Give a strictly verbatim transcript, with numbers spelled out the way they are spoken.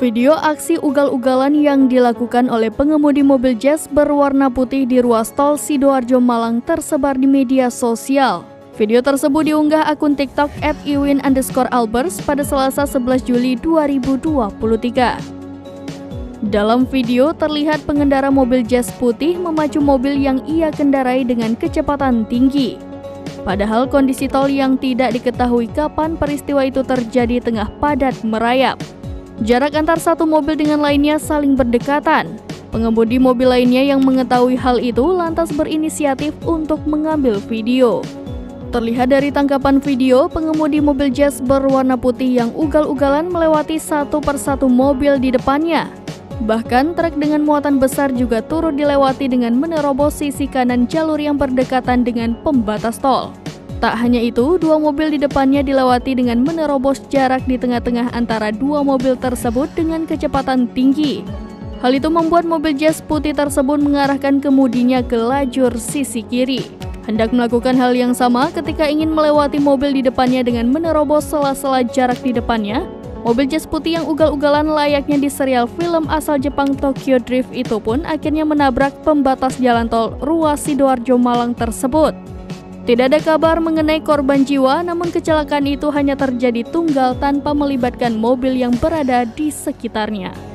Video aksi ugal-ugalan yang dilakukan oleh pengemudi mobil Jazz berwarna putih di ruas tol Sidoarjo Malang tersebar di media sosial. Video tersebut diunggah akun TikTok at iwin underscore albers pada Selasa sebelas Juli dua ribu dua puluh tiga. Dalam video terlihat pengendara mobil Jazz putih memacu mobil yang ia kendarai dengan kecepatan tinggi. Padahal kondisi tol yang tidak diketahui kapan peristiwa itu terjadi tengah padat merayap. Jarak antar satu mobil dengan lainnya saling berdekatan. Pengemudi mobil lainnya yang mengetahui hal itu lantas berinisiatif untuk mengambil video. Terlihat dari tangkapan video, pengemudi mobil Jazz berwarna putih yang ugal-ugalan melewati satu persatu mobil di depannya. Bahkan truk dengan muatan besar juga turut dilewati dengan menerobos sisi kanan jalur yang berdekatan dengan pembatas tol. Tak hanya itu, dua mobil di depannya dilewati dengan menerobos jarak di tengah-tengah antara dua mobil tersebut dengan kecepatan tinggi. Hal itu membuat mobil Jazz putih tersebut mengarahkan kemudinya ke lajur sisi kiri. Hendak melakukan hal yang sama ketika ingin melewati mobil di depannya dengan menerobos sela-sela jarak di depannya. Mobil Jazz putih yang ugal-ugalan layaknya di serial film asal Jepang Tokyo Drift itu pun akhirnya menabrak pembatas jalan tol ruas Sidoarjo Malang tersebut. Tidak ada kabar mengenai korban jiwa, namun kecelakaan itu hanya terjadi tunggal tanpa melibatkan mobil yang berada di sekitarnya.